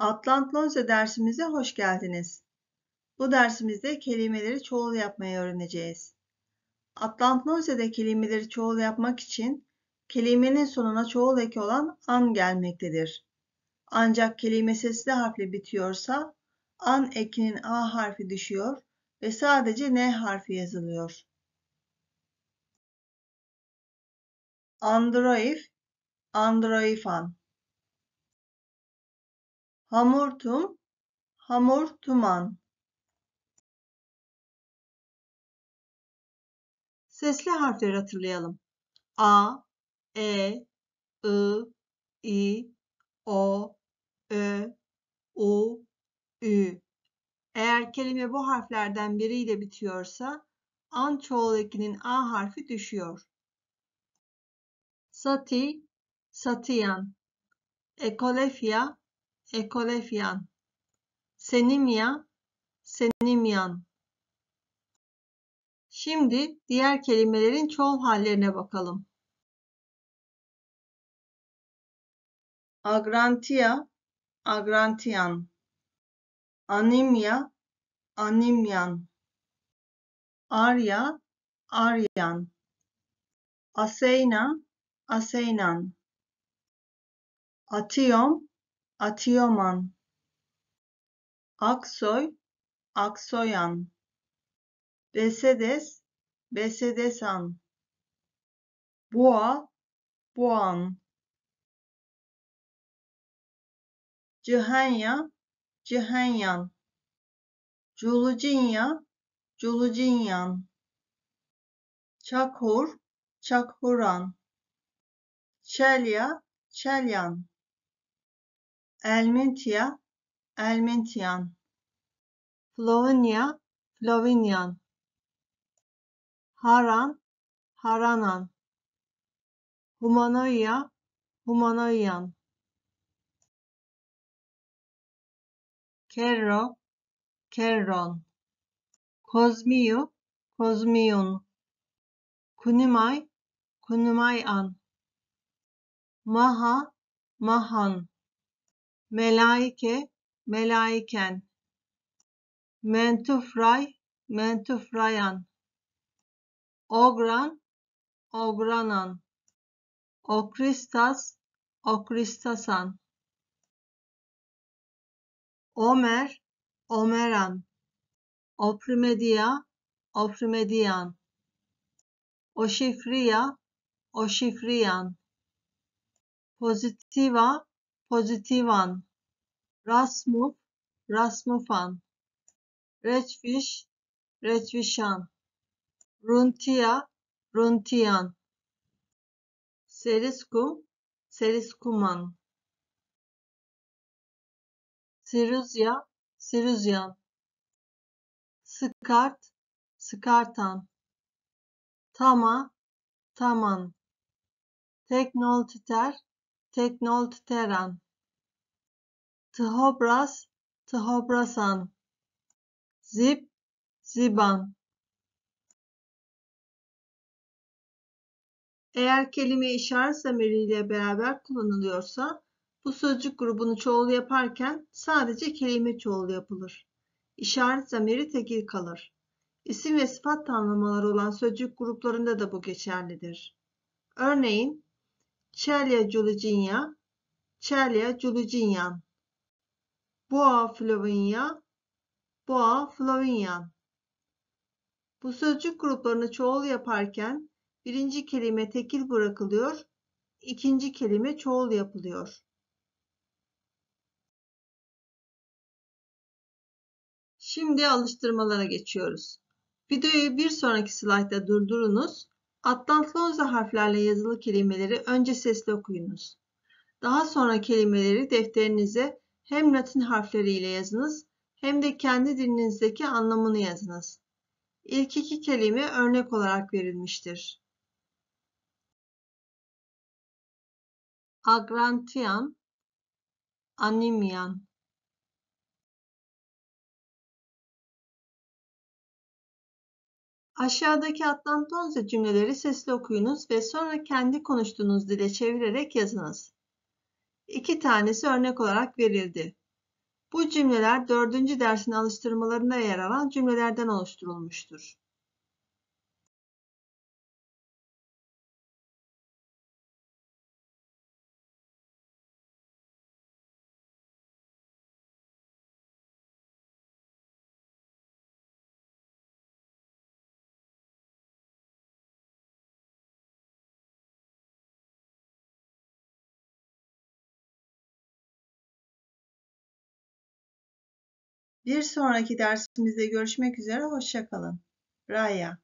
Atlantlonca dersimize hoş geldiniz. Bu dersimizde kelimeleri çoğul yapmayı öğreneceğiz. Atlantlonce'de kelimeleri çoğul yapmak için kelimenin sonuna çoğul eki olan an gelmektedir. Ancak kelime sesli harfle bitiyorsa an ekinin a harfi düşüyor ve sadece n harfi yazılıyor. Androif, androifan. Hamurtum, hamurtuman. Sesli harfleri hatırlayalım. A, E, I, I, O, Ö, U, Ü. Eğer kelime bu harflerden biriyle bitiyorsa an çoğul ekinin A harfi düşüyor. Sati, satiyan. Ekolefya, ekolefyan. Senimya, senimyan. Şimdi diğer kelimelerin çoğul hallerine bakalım. Agrantia, agrantiyan. Animya, animyan. Arya, aryan. Aseyna, aseynan. Atiyom, atiyoman. Aksoy, aksoyan. Besedes, besedesan. Boğa, boğan. Cihenya, cihenyan. Culucinya, culucinyan. Çakhur, çakhuran. Çelya, çelyan. Elmintiya, elmintiyan. Florinya, florinyan. Haran, haranan. Humanoia, humanoian. Kerro, kerron. Kozmiyu, kozmiyun. Kunimay, kunumayan. Maha, mahan. Melaike, melaiken. Mentufray, mentufrayan. Ogran, ogranan. Okristas, okristasan. Omer, omeran. Oprimedia, oprimedian. Oşifriya, oşifriyan. Pozitiva, pozitivan. Rasmuf, rasmufan. Reçviş, reçvişan. Runtia, runtiyan. Seriskum, seriskuman. Siruzya, siruzyan. Skart, skartan. Tama, taman. Teknoltiter, teknoltiteran. Tıhobras, tıhobrasan. Zip, ziban. Eğer kelime işaret zamiriyle beraber kullanılıyorsa bu sözcük grubunu çoğul yaparken sadece kelime çoğul yapılır. İşaret zamiri tekil kalır. İsim ve sıfat tamlamaları olan sözcük gruplarında da bu geçerlidir. Örneğin Çelya Culucinya, Çelya Culucinyan. Boğa Flovinya, Boğa Flovinyan. Bu sözcük gruplarını çoğul yaparken birinci kelime tekil bırakılıyor, ikinci kelime çoğul yapılıyor. Şimdi alıştırmalara geçiyoruz. Videoyu bir sonraki slaytta durdurunuz. Atlantlonca harflerle yazılı kelimeleri önce sesli okuyunuz. Daha sonra kelimeleri defterinize hem Latin harfleriyle yazınız hem de kendi dilinizdeki anlamını yazınız. İlk iki kelime örnek olarak verilmiştir. Agrantian, animyan. Aşağıdaki Atlantlonca cümleleri sesli okuyunuz ve sonra kendi konuştuğunuz dile çevirerek yazınız. İki tanesi örnek olarak verildi. Bu cümleler 4. dersin alıştırmalarında yer alan cümlelerden oluşturulmuştur. Bir sonraki dersimizde görüşmek üzere, hoşça kalın. Raya.